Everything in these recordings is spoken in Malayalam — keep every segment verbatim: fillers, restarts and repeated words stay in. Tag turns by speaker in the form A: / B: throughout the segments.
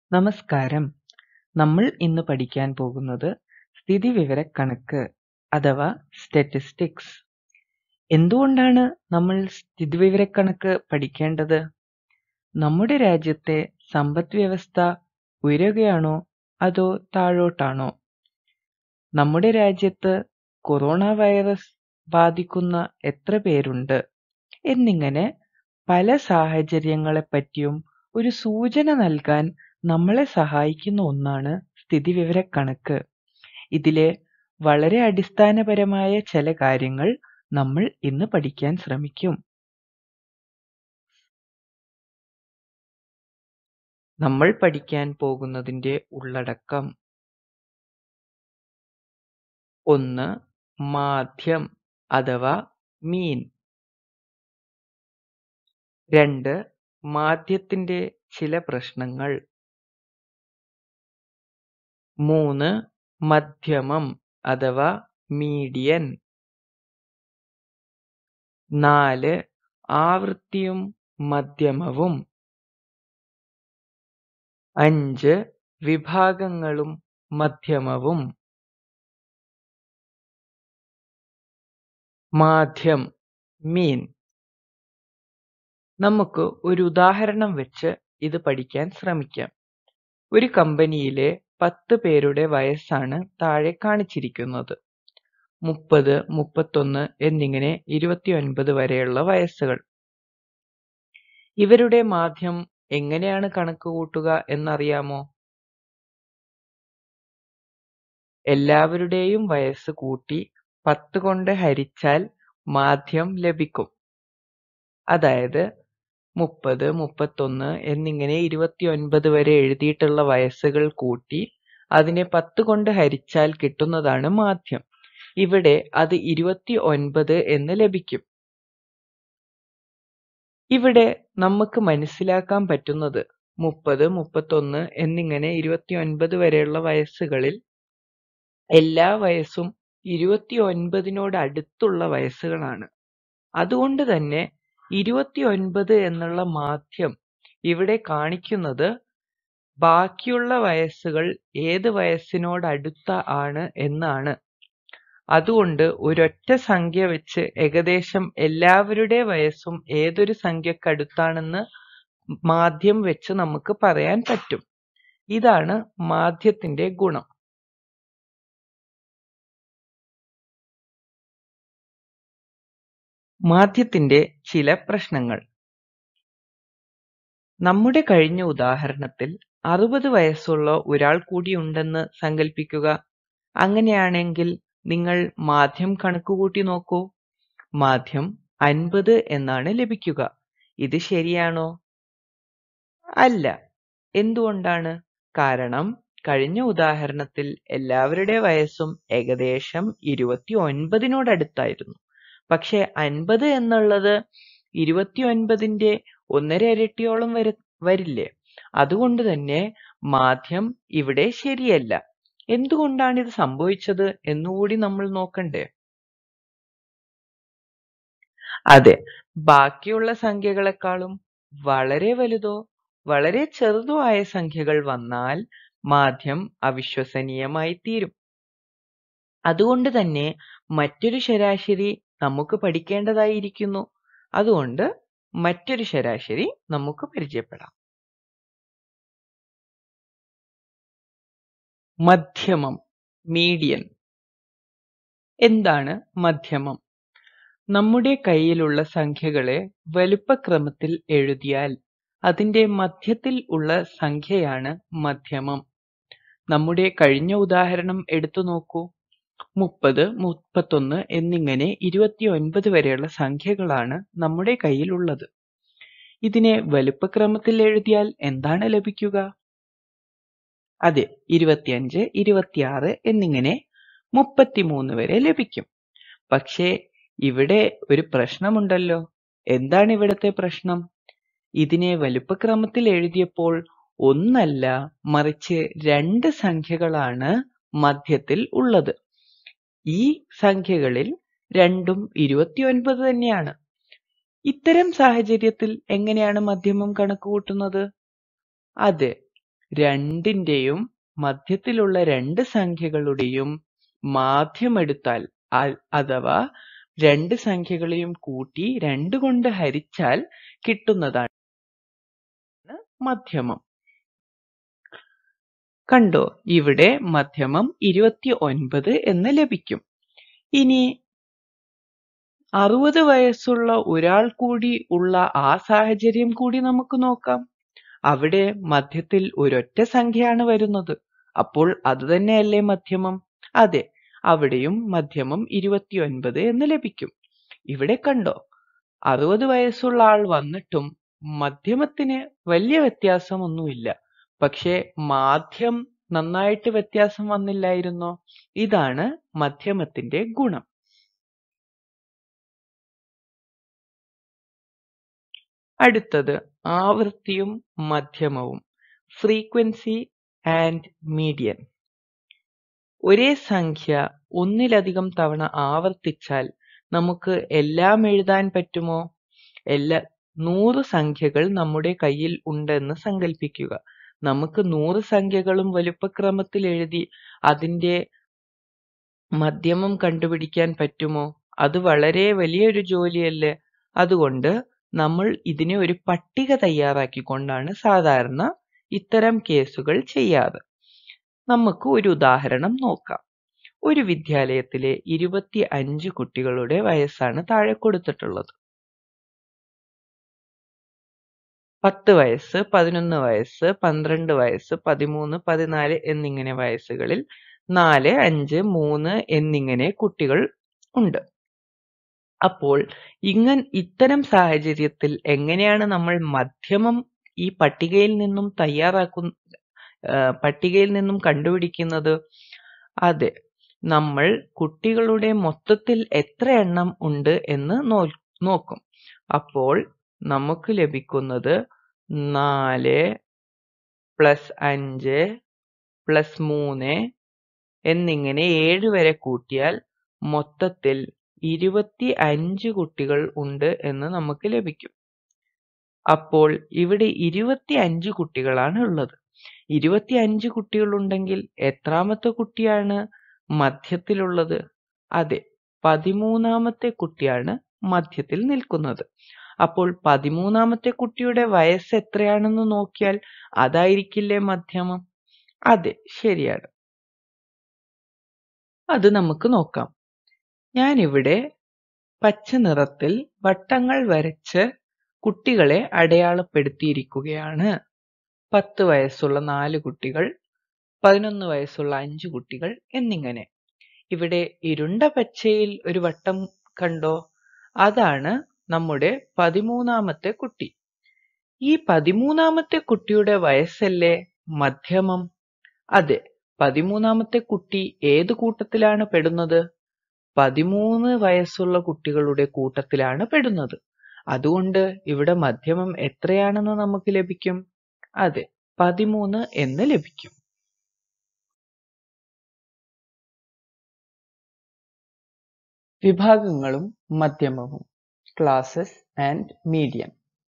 A: നമസ്കാരം. നമ്മൾ ഇന്ന് പഠിക്കാൻ പോകുന്നത് സ്ഥിതിവിവരക്കണക്ക് അഥവാ സ്റ്റാറ്റിസ്റ്റിക്സ്. എന്തുകൊണ്ടാണ് നമ്മൾ സ്ഥിതിവിവരക്കണക്ക് പഠിക്കേണ്ടത്? നമ്മുടെ രാജ്യത്തെ സമ്പദ് വ്യവസ്ഥ ഉയരുകയാണോ അതോ താഴോട്ടാണോ? നമ്മുടെ രാജ്യത്ത് കൊറോണ വൈറസ് ബാധിക്കുന്ന എത്ര പേരുണ്ട് എന്നിങ്ങനെ പല സാഹചര്യങ്ങളെപ്പറ്റിയും ഒരു സൂചന നൽകാൻ നമ്മളെ സഹായിക്കുന്ന ഒന്നാണ് സ്ഥിതിവിവരക്കണക്ക്. ഇതിലെ വളരെ അടിസ്ഥാനപരമായ ചില കാര്യങ്ങൾ നമ്മൾ ഇന്ന് പഠിക്കാൻ ശ്രമിക്കും. നമ്മൾ പഠിക്കാൻ പോകുന്നതിന്റെ ഉള്ളടക്കം: ഒന്ന്, മാധ്യം അഥവാ മീൻ. രണ്ട്, മാധ്യത്തിന്റെ ചില പ്രശ്നങ്ങൾ. മൂന്ന്, മധ്യമം അഥവാ മീഡിയൻ. നാല്, ആവൃത്തിയും മധ്യമവും. അഞ്ച്, വിഭാഗങ്ങളും മധ്യമവും. മാധ്യം, മീൻ. നമുക്ക് ഒരു ഉദാഹരണം വെച്ച് ഇത് പഠിക്കാൻ ശ്രമിക്കാം. ഒരു കമ്പനിയിലെ പത്ത് പേരുടെ വയസ്സാണ് താഴെ കാണിച്ചിരിക്കുന്നത്. മുപ്പത്, മുപ്പത്തൊന്ന് എന്നിങ്ങനെ ഇരുപത്തിയൊൻപത് വരെയുള്ള വയസ്സുകൾ. ഇവരുടെ മാധ്യം എങ്ങനെയാണ് കണക്ക് കൂട്ടുക എന്നറിയാമോ? എല്ലാവരുടെയും വയസ്സ് കൂട്ടി പത്ത് കൊണ്ട് ഹരിച്ചാൽ മാധ്യം ലഭിക്കും. അതായത് മുപ്പത്, മുപ്പത്തൊന്ന് എന്നിങ്ങനെ ഇരുപത്തിയൊൻപത് വരെ എഴുതിയിട്ടുള്ള വയസ്സുകൾ കൂട്ടി അതിനെ പത്ത് കൊണ്ട് ഹരിച്ചാൽ കിട്ടുന്നതാണ് മാധ്യം. ഇവിടെ അത് ഇരുപത്തി ഒൻപത് എന്ന് ലഭിക്കും. ഇവിടെ നമുക്ക് മനസ്സിലാക്കാൻ പറ്റുന്നത് മുപ്പത്, മുപ്പത്തൊന്ന് എന്നിങ്ങനെ ഇരുപത്തിയൊൻപത് വരെയുള്ള വയസ്സുകളിൽ എല്ലാ വയസ്സും ഇരുപത്തിയൊൻപതിനോട് അടുത്തുള്ള വയസ്സുകളാണ്. അതുകൊണ്ട് തന്നെ ഇരുപത്തിയൊൻപത് എന്നുള്ള മാധ്യം ഇവിടെ കാണിക്കുന്നത് ബാക്കിയുള്ള വയസ്സുകൾ ഏത് വയസ്സിനോടടുത്ത ആണ് എന്നാണ്. അതുകൊണ്ട് ഒരൊറ്റ സംഖ്യ വെച്ച് ഏകദേശം എല്ലാവരുടെ വയസ്സും ഏതൊരു സംഖ്യക്കടുത്താണെന്ന് മാധ്യം വെച്ച് നമുക്ക് പറയാൻ പറ്റും. ഇതാണ് മാധ്യത്തിന്റെ ഗുണം. മാധ്യത്തിന്റെ ചില പ്രശ്നങ്ങൾ. നമ്മുടെ കഴിഞ്ഞ ഉദാഹരണത്തിൽ അറുപത് വയസ്സുള്ള ഒരാൾ കൂടി ഉണ്ടെന്ന് സങ്കല്പിക്കുക. അങ്ങനെയാണെങ്കിൽ നിങ്ങൾ മാധ്യം കണക്കുകൂട്ടി നോക്കൂ. മാധ്യം അൻപത് എന്നാണ് ലഭിക്കുക. ഇത് ശരിയാണോ? അല്ല. എന്തുകൊണ്ടാണ്? കാരണം കഴിഞ്ഞ ഉദാഹരണത്തിൽ എല്ലാവരുടെ വയസ്സും ഏകദേശം ഇരുപത്തി ഒൻപതിനോടടുത്തായിരുന്നു. പക്ഷെ അൻപത് എന്നുള്ളത് ഇരുപത്തിയൊൻപതിന്റെ ഒന്നര ഇരട്ടിയോളം വര വരില്ലേ? അതുകൊണ്ട് തന്നെ മാധ്യം ഇവിടെ ശരിയല്ല. എന്തുകൊണ്ടാണ് ഇത് സംഭവിച്ചത് എന്നുകൂടി നമ്മൾ നോക്കണ്ടേ? അതെ, ബാക്കിയുള്ള സംഖ്യകളെക്കാളും വളരെ വലുതോ വളരെ ചെറുതോ ആയ സംഖ്യകൾ വന്നാൽ മാധ്യം അവിശ്വസനീയമായി തീരും. അതുകൊണ്ട് തന്നെ മറ്റൊരു ശരാശരി നമുക്ക് പഠിക്കേണ്ടതായിരിക്കുന്നു. അതുകൊണ്ട് മറ്റൊരു ശരാശരി നമുക്ക് പരിചയപ്പെടാം. മധ്യമം, മീഡിയൻ. എന്താണ് മധ്യമം? നമ്മുടെ കയ്യിലുള്ള സംഖ്യകളെ വലുപ്പക്രമത്തിൽ എഴുതിയാൽ അതിന്റെ മധ്യത്തിൽ ഉള്ള സംഖ്യയാണ് മധ്യമം. നമ്മുടെ കഴിഞ്ഞ ഉദാഹരണം എടുത്തു നോക്കൂ. മുപ്പത്, മുപ്പത്തൊന്ന് എന്നിങ്ങനെ ഇരുപത്തിയൊൻപത് വരെയുള്ള സംഖ്യകളാണ് നമ്മുടെ കയ്യിലുള്ളത്. ഇതിനെ വലുപ്പക്രമത്തിൽ എഴുതിയാൽ എന്താണ് ലഭിക്കുക? അതെ, ഇരുപത്തിയഞ്ച്, ഇരുപത്തിയാറ് എന്നിങ്ങനെ മുപ്പത്തിമൂന്ന് വരെ ലഭിക്കും. പക്ഷേ ഇവിടെ ഒരു പ്രശ്നമുണ്ടല്ലോ. എന്താണ് ഇവിടത്തെ പ്രശ്നം? ഇതിനെ വലുപ്പക്രമത്തിൽ എഴുതിയപ്പോൾ ഒന്നല്ല മറിച്ച് രണ്ട് സംഖ്യകളാണ് മധ്യത്തിൽ ഉള്ളത്. ഈ സംഖ്യകളിൽ രണ്ടും ഇരുപത്തിയൊൻപത് തന്നെയാണ്. ഇത്തരം സാഹചര്യത്തിൽ എങ്ങനെയാണ് മധ്യമം കണക്കുകൂട്ടുന്നത്? അതെ, രണ്ടിന്റെയും മധ്യത്തിലുള്ള രണ്ട് സംഖ്യകളുടെയും മാധ്യം എടുത്താൽ അഥവാ രണ്ട് സംഖ്യകളെയും കൂട്ടി രണ്ട് കൊണ്ട് ഹരിച്ചാൽ കിട്ടുന്നതാണ് മധ്യമം. കണ്ടോ, ഇവിടെ മധ്യമം ഇരുപത്തി ഒൻപത് എന്ന് ലഭിക്കും. ഇനി അറുപത് വയസ്സുള്ള ഒരാൾ കൂടി ഉള്ള ആ സാഹചര്യം കൂടി നമുക്ക് നോക്കാം. അവിടെ മധ്യത്തിൽ ഒരൊറ്റ സംഖ്യയാണ് വരുന്നത്. അപ്പോൾ അത് തന്നെയല്ലേ മധ്യമം? അതെ, അവിടെയും മധ്യമം ഇരുപത്തിയൊൻപത് എന്ന് ലഭിക്കും. ഇവിടെ കണ്ടോ, അറുപത് വയസ്സുള്ള ആൾ വന്നിട്ടും മധ്യമത്തിന് വലിയ വ്യത്യാസമൊന്നുമില്ല. പക്ഷെ മാധ്യം നന്നായിട്ട് വ്യത്യാസം വന്നില്ലായിരുന്നോ? ഇതാണ് മധ്യമത്തിന്റെ ഗുണം. അടുത്തത് ആവൃത്തിയും മധ്യമവും, ഫ്രീക്വൻസി ആൻഡ് മീഡിയൻ. ഒരേ സംഖ്യ ഒന്നിലധികം തവണ ആവർത്തിച്ചാൽ നമുക്ക് എല്ലാം എഴുതാൻ പറ്റുമോ? എല്ലാ നൂറ് സംഖ്യകൾ നമ്മുടെ കയ്യിൽ ഉണ്ടെന്ന് സങ്കല്പിക്കുക. നമുക്ക് നൂറ് സംഖ്യകളും വലുപ്പക്രമത്തിൽ എഴുതി അതിന്റെ മധ്യമം കണ്ടുപിടിക്കാൻ പറ്റുമോ? അത് വളരെ വലിയൊരു ജോലിയല്ലേ. അതുകൊണ്ട് നമ്മൾ ഇതിനെ ഒരു പട്ടിക തയ്യാറാക്കിക്കൊണ്ടാണ് സാധാരണ ഇത്തരം കേസുകൾ ചെയ്യാറ്. നമുക്ക് ഒരു ഉദാഹരണം നോക്കാം. ഒരു വിദ്യാലയത്തിലെ ഇരുപത്തി അഞ്ച് കുട്ടികളുടെ വയസ്സാണ് താഴെ കൊടുത്തിട്ടുള്ളത്. പത്ത് വയസ്സ്, പതിനൊന്ന് വയസ്സ്, പന്ത്രണ്ട് വയസ്സ്, പതിമൂന്ന്, പതിനാല് എന്നിങ്ങനെ വയസ്സുകളിൽ നാല്, അഞ്ച്, മൂന്ന് എന്നിങ്ങനെ കുട്ടികൾ ഉണ്ട്. അപ്പോൾ ഇങ്ങനെ ഇത്തരം സാഹചര്യത്തിൽ എങ്ങനെയാണ് നമ്മൾ മധ്യമം ഈ പട്ടികയിൽ നിന്നും തയ്യാറാക്കുന്ന പട്ടികയിൽ നിന്നും കണ്ടുപിടിക്കുന്നത്? അതെ, നമ്മൾ കുട്ടികളുടെ മൊത്തത്തിൽ എത്ര എണ്ണം ഉണ്ട് എന്ന് നോക്കും. അപ്പോൾ നമുക്ക് ലഭിക്കുന്നത് നാല് പ്ലസ് അഞ്ച് പ്ലസ് മൂന്ന് എന്നിങ്ങനെ ഏഴ് വരെ കൂട്ടിയാൽ മൊത്തത്തിൽ ഇരുപത്തി അഞ്ച് കുട്ടികൾ ഉണ്ട് എന്ന് നമുക്ക് ലഭിക്കും. അപ്പോൾ ഇവിടെ ഇരുപത്തി അഞ്ച് കുട്ടികളാണ് ഉള്ളത്. ഇരുപത്തി അഞ്ച് കുട്ടികളുണ്ടെങ്കിൽ എത്രാമത്തെ കുട്ടിയാണ് മധ്യത്തിലുള്ളത്? അതെ, പതിമൂന്നാമത്തെ കുട്ടിയാണ് മധ്യത്തിൽ നിൽക്കുന്നത്. അപ്പോൾ പതിമൂന്നാമത്തെ കുട്ടിയുടെ വയസ്സ് എത്രയാണെന്ന് നോക്കിയാൽ അതായിരിക്കില്ലേ മധ്യമം? അതെ, ശരിയാണ്. അത് നമുക്ക് നോക്കാം. ഞാനിവിടെ പച്ച നിറത്തിൽ വട്ടങ്ങൾ വരച്ച് കുട്ടികളെ അടയാളപ്പെടുത്തിയിരിക്കുകയാണ്. പത്ത് വയസ്സുള്ള നാല് കുട്ടികൾ, പതിനൊന്ന് വയസ്സുള്ള അഞ്ച് കുട്ടികൾ എന്നിങ്ങനെ. ഇവിടെ ഇരുണ്ട പച്ചയിൽ ഒരു വട്ടം കണ്ടോ? അതാണ് നമ്മുടെ പതിമൂന്നാമത്തെ കുട്ടി. ഈ പതിമൂന്നാമത്തെ കുട്ടിയുടെ വയസ്സല്ലേ മധ്യമം? അതെ, പതിമൂന്നാമത്തെ കുട്ടി ഏത് കൂട്ടത്തിലാണ് പെടുന്നത്? പതിമൂന്ന് വയസ്സുള്ള കുട്ടികളുടെ കൂട്ടത്തിലാണ് പെടുന്നത്. അതുകൊണ്ട് ഇവിടെ മധ്യമം എത്രയാണെന്ന് നമുക്ക് ലഭിക്കും? അതെ, പതിമൂന്ന് എന്ന് ലഭിക്കും. വിഭാഗങ്ങളും മധ്യമവും, ക്ലാസസ് ആൻഡ് മീഡിയൻ.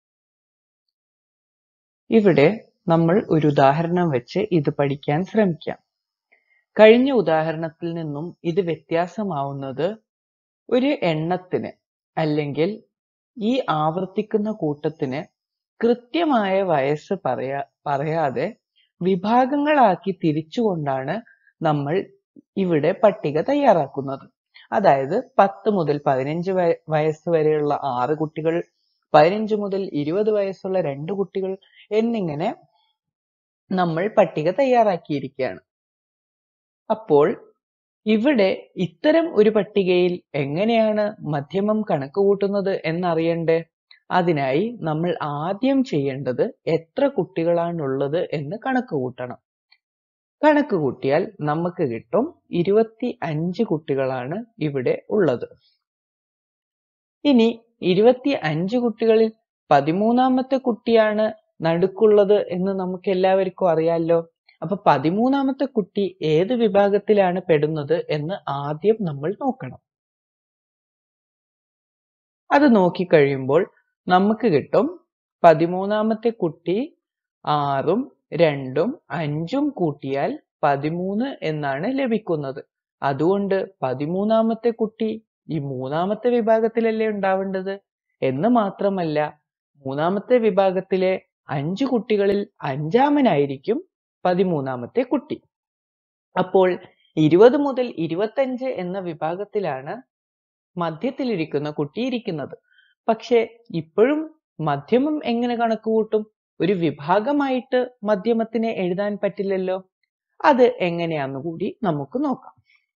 A: ഇവിടെ നമ്മൾ ഒരു ഉദാഹരണം വെച്ച് ഇത് പഠിക്കാൻ ശ്രമിക്കാം. കഴിഞ്ഞ ഉദാഹരണത്തിൽ നിന്നും ഇത് വ്യത്യാസമാവുന്നത് ഒരു എണ്ണത്തിന് അല്ലെങ്കിൽ ഈ ആവർത്തിക്കുന്ന കൂട്ടത്തിന് കൃത്യമായ വയസ്സ് പറയാ പറയാതെ വിഭാഗങ്ങളാക്കി തിരിച്ചുകൊണ്ടാണ് നമ്മൾ ഇവിടെ പട്ടിക തയ്യാറാക്കുന്നത്. അതായത് പത്ത് മുതൽ പതിനഞ്ച് വയസ്സ് വരെയുള്ള ആറ് കുട്ടികൾ, പതിനഞ്ച് മുതൽ ഇരുപത് വയസ്സുള്ള രണ്ട് കുട്ടികൾ എന്നിങ്ങനെ നമ്മൾ പട്ടിക തയ്യാറാക്കിയിരിക്കുകയാണ്. അപ്പോൾ ഇവിടെ ഇത്തരം ഒരു പട്ടികയിൽ എങ്ങനെയാണ് മധ്യമം കണക്ക് കൂട്ടുന്നത് എന്നറിയണ്ടേ? അതിനായി നമ്മൾ ആദ്യം ചെയ്യേണ്ടത് എത്ര കുട്ടികളാണുള്ളത് എന്ന് കണക്ക് കൂട്ടണം. കണക്ക് കൂട്ടിയാൽ നമുക്ക് കിട്ടും ഇരുപത്തി അഞ്ച് കുട്ടികളാണ് ഇവിടെ ഉള്ളത്. ഇനി ഇരുപത്തി അഞ്ച് കുട്ടികളിൽ പതിമൂന്നാമത്തെ കുട്ടിയാണ് നടുക്കുള്ളത് എന്ന് നമുക്ക് എല്ലാവർക്കും അറിയാലോ. അപ്പൊ പതിമൂന്നാമത്തെ കുട്ടി ഏത് വിഭാഗത്തിലാണ് പെടുന്നത് എന്ന് ആദ്യം നമ്മൾ നോക്കണം. അത് നോക്കിക്കഴിയുമ്പോൾ നമുക്ക് കിട്ടും പതിമൂന്നാമത്തെ കുട്ടി ആറും രണ്ടും അഞ്ചും കൂട്ടിയാൽ പതിമൂന്ന് എന്നാണ് ലഭിക്കുന്നത്. അതുകൊണ്ട് പതിമൂന്നാമത്തെ കുട്ടി ഈ മൂന്നാമത്തെ വിഭാഗത്തിലല്ലേ ഉണ്ടാവേണ്ടത്. എന്ന് മാത്രമല്ല, മൂന്നാമത്തെ വിഭാഗത്തിലെ അഞ്ചു കുട്ടികളിൽ അഞ്ചാമനായിരിക്കും പതിമൂന്നാമത്തെ കുട്ടി. അപ്പോൾ ഇരുപത് മുതൽ ഇരുപത്തഞ്ച് എന്ന വിഭാഗത്തിലാണ് മധ്യത്തിലിരിക്കുന്ന കുട്ടി ഇരിക്കുന്നത്. പക്ഷെ ഇപ്പോഴും മധ്യമം എങ്ങനെ കണക്കുകൂട്ടും? ഒരു വിഭാഗമായിട്ട് മധ്യമത്തിനെ എഴുതാൻ പറ്റില്ലല്ലോ. അത് എങ്ങനെയാന്ന് കൂടി നമുക്ക് നോക്കാം.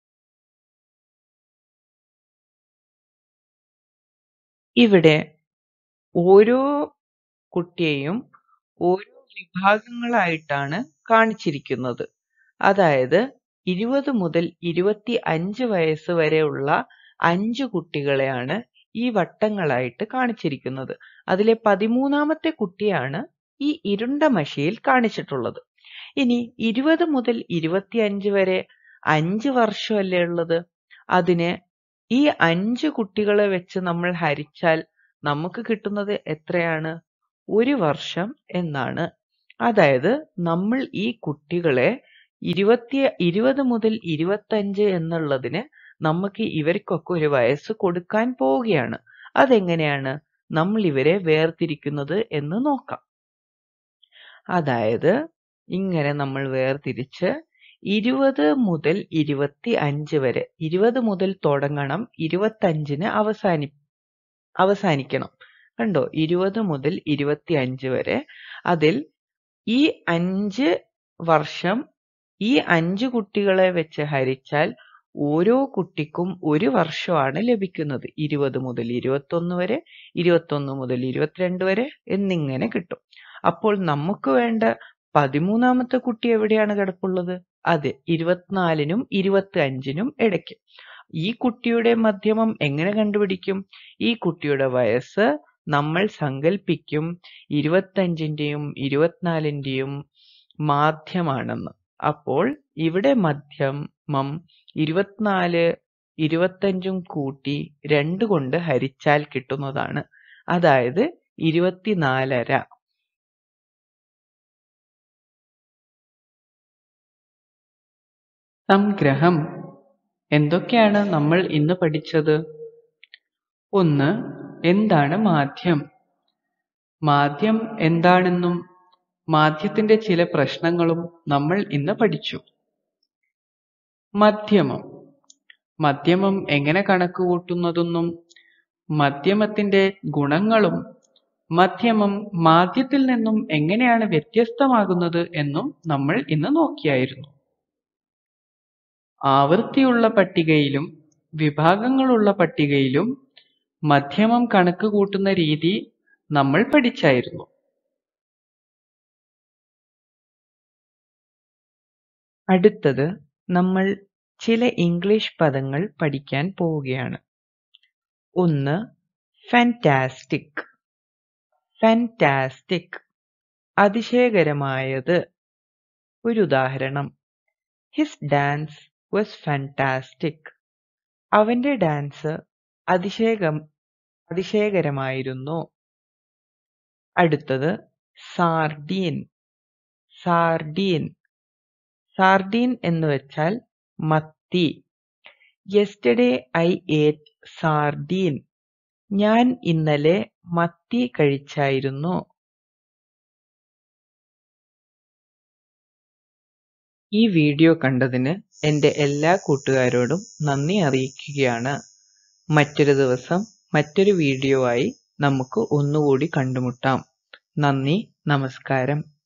A: ഇവിടെ ഓരോ കുട്ടിയെയും ഓരോ വിഭാഗങ്ങളായിട്ടാണ് കാണിച്ചിരിക്കുന്നത്. അതായത് ഇരുപത് മുതൽ ഇരുപത്തി അഞ്ച് വയസ്സ് വരെയുള്ള അഞ്ചു കുട്ടികളെയാണ് ഈ വട്ടങ്ങളായിട്ട് കാണിച്ചിരിക്കുന്നത്. അതിലെ പതിമൂന്നാമത്തെ കുട്ടിയാണ് ഈ ഇരുണ്ട മഷിയിൽ കാണിച്ചിട്ടുള്ളത്. ഇനി ഇരുപത് മുതൽ ഇരുപത്തി അഞ്ച് വരെ അഞ്ച് വർഷമല്ലേ ഉള്ളത്. അതിന് ഈ അഞ്ച് കുട്ടികളെ വെച്ച് നമ്മൾ ഹരിച്ചാൽ നമുക്ക് കിട്ടുന്നത് എത്രയാണ്? ഒരു വർഷം എന്നാണ്. അതായത് നമ്മൾ ഈ കുട്ടികളെ ഇരുപത്തി ഇരുപത് മുതൽ ഇരുപത്തഞ്ച് എന്നുള്ളതിന് നമുക്ക് ഇവർക്കൊക്കെ ഒരു വയസ്സ് കൊടുക്കാൻ പോവുകയാണ്. അതെങ്ങനെയാണ് നമ്മൾ ഇവരെ വേർതിരിക്കുന്നത് എന്ന് നോക്കാം. അതായത് ഇങ്ങനെ നമ്മൾ വേർതിരിച്ച് ഇരുപത് മുതൽ ഇരുപത്തി അഞ്ച് വരെ, ഇരുപത് മുതൽ തുടങ്ങണം, ഇരുപത്തഞ്ചിന് അവസാനി അവസാനിക്കണം. കണ്ടോ, ഇരുപത് മുതൽ ഇരുപത്തി അഞ്ച് വരെ. അതിൽ ഈ അഞ്ച് വർഷം ഈ അഞ്ച് കുട്ടികളെ വെച്ച് ഹരിച്ചാൽ ഓരോ കുട്ടിക്കും ഒരു വർഷമാണ് ലഭിക്കുന്നത്. ഇരുപത് മുതൽ ഇരുപത്തൊന്ന് വരെ, ഇരുപത്തൊന്ന് മുതൽ ഇരുപത്തിരണ്ട് വരെ എന്നിങ്ങനെ കിട്ടും. അപ്പോൾ നമുക്ക് വേണ്ട പതിമൂന്നാമത്തെ കുട്ടി എവിടെയാണ് കിടപ്പുള്ളത്? അതെ, ഇരുപത്തിനാലിനും ഇരുപത്തി അഞ്ചിനും ഇടയ്ക്ക്. ഈ കുട്ടിയുടെ മധ്യമം എങ്ങനെ കണ്ടുപിടിക്കും? ഈ കുട്ടിയുടെ വയസ്സ് നമ്മൾ സങ്കല്പിക്കും ഇരുപത്തഞ്ചിന്റെയും ഇരുപത്തിനാലിന്റെയും മാധ്യമാണെന്ന്. അപ്പോൾ ഇവിടെ മധ്യമം ഇരുപത്തിനാല് ഇരുപത്തഞ്ചും കൂട്ടി രണ്ട് കൊണ്ട് ഹരിച്ചാൽ കിട്ടുന്നതാണ്. അതായത് ഇരുപത്തിനാലര. സംഗ്രഹം. എന്തൊക്കെയാണ് നമ്മൾ ഇന്ന് പഠിച്ചത്? ഒന്ന്, എന്താണ് മാധ്യം? മാധ്യം എന്താണെന്നും മാധ്യത്തിന്റെ ചില പ്രശ്നങ്ങളും നമ്മൾ ഇന്ന് പഠിച്ചു. മധ്യമം. മധ്യമം എങ്ങനെ കണക്കുകൂട്ടുന്നതെന്നും മധ്യമത്തിന്റെ ഗുണങ്ങളും മധ്യമം മാധ്യത്തിൽ നിന്നും എങ്ങനെയാണ് വ്യത്യസ്തമാകുന്നത് എന്നും നമ്മൾ ഇന്ന് നോക്കിയായിരുന്നു. ആവൃത്തിയുള്ള പട്ടികയിലും വിഭാഗങ്ങളുള്ള പട്ടികയിലും മധ്യമം കണക്ക് കൂട്ടുന്ന രീതി നമ്മൾ പഠിച്ചായിരുന്നു. അടുത്തത് നമ്മൾ ചില ഇംഗ്ലീഷ് പദങ്ങൾ പഠിക്കാൻ പോവുകയാണ്. ഒന്ന്, ഫാന്റാസ്റ്റിക്. ഫാന്റാസ്റ്റിക്, അതിശയകരമായത്. ഒരു ഉദാഹരണം, ഹിസ് ഡാൻസ് വാസ് ഫാന്റാസ്റ്റിക്. അവന്റെ ഡാൻസ് അതിശയകം അതിശയകരമായിരുന്നു. അടുത്തത് സാർഡീൻ. സാർഡീൻ സാർഡീൻ എന്ന് വെച്ചാൽ മത്തി. യെസ്റ്റർഡേ ഐ ഏറ്റ് സാർഡീൻ. ഞാൻ ഇന്നലെ മത്തി കഴിച്ചായിരുന്നു. ഈ വീഡിയോ കണ്ടതിന് എൻ്റെ എല്ലാ കൂട്ടുകാരോടും നന്ദി അറിയിക്കുകയാണ്. മറ്റൊരു ദിവസം മറ്റൊരു വീഡിയോ ആയി നമുക്ക് ഒന്നുകൂടി കണ്ടുമുട്ടാം. നന്ദി, നമസ്കാരം.